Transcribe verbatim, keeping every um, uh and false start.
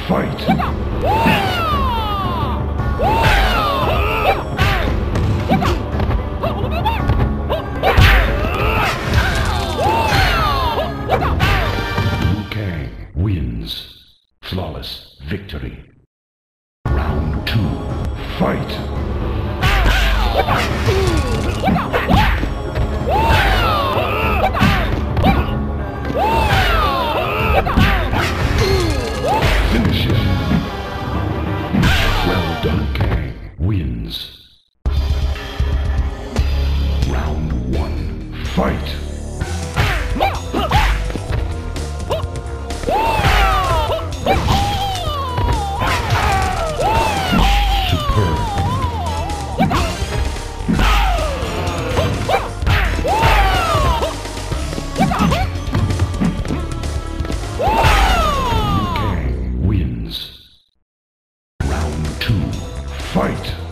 Fight! Liu Kang wins. Flawless victory. Round two. Fight! Finish him. Well done. Kang wins. Round one. Fight! Superb. Liu Kang wins. Round two. Fight!